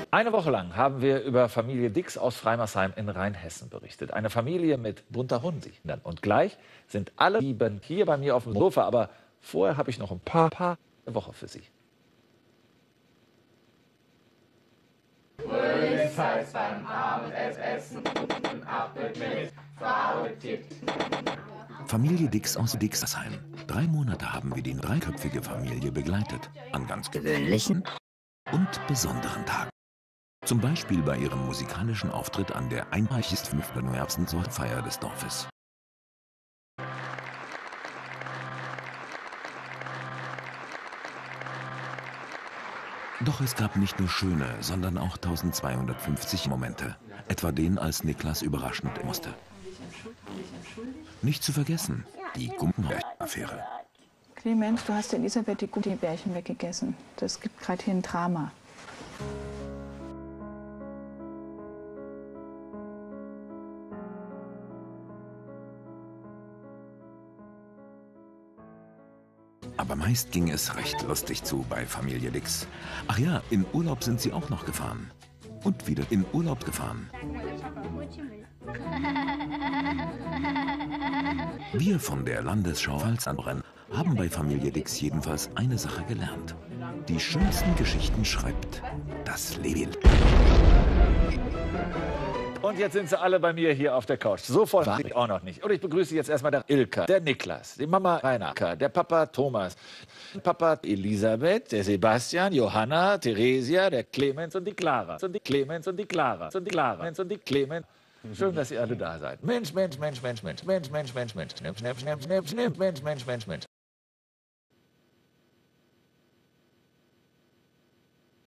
Eine Woche lang haben wir über Familie Dix aus Freimersheim in Rheinhessen berichtet. Eine Familie mit bunter Hundi. Und gleich sind alle 7 hier bei mir auf dem Sofa. Aber vorher habe ich noch ein paar Woche für Sie. Familie Dix aus Dixersheim. 3 Monate haben wir die dreiköpfige Familie begleitet. An ganz gewöhnlichen und besonderen Tagen. Zum Beispiel bei ihrem musikalischen Auftritt an der 5. Neujahrsfeier des Dorfes. Doch es gab nicht nur schöne, sondern auch 1250 Momente. Etwa den, als Niklas überraschend musste. Nicht zu vergessen, die Gummibärchen-Affäre. Clemens, du hast Elisabeth die Gummibärchen weggegessen. Das gibt gerade hier ein Drama. Aber meist ging es recht lustig zu bei Familie Dix. Ach ja, in Urlaub sind sie auch noch gefahren. Und wieder in Urlaub gefahren. Wir von der Landesschau Pfalz-Anbrenn haben bei Familie Dix jedenfalls eine Sache gelernt. Die schönsten Geschichten schreibt das Leben. Und jetzt sind sie alle bei mir hier auf der Couch. So voll war ich auch noch nicht. Und ich begrüße jetzt erstmal der Ilka, der Niklas, die Mama Rainer, der Papa Thomas, Papa Elisabeth, der Sebastian, Johanna, Theresia, der Clemens und die Clara. Und die Clemens und die Clara. Und die Clara. Und die Clemens. Schön, dass ihr alle da seid. Mensch, Mensch, Mensch, Mensch, Mensch, Mensch, Mensch, Mensch, Mensch, Schnipp, Schnipp, Schnipp, Schnipp, Schnipp, Mensch, Mensch, Mensch, Mensch.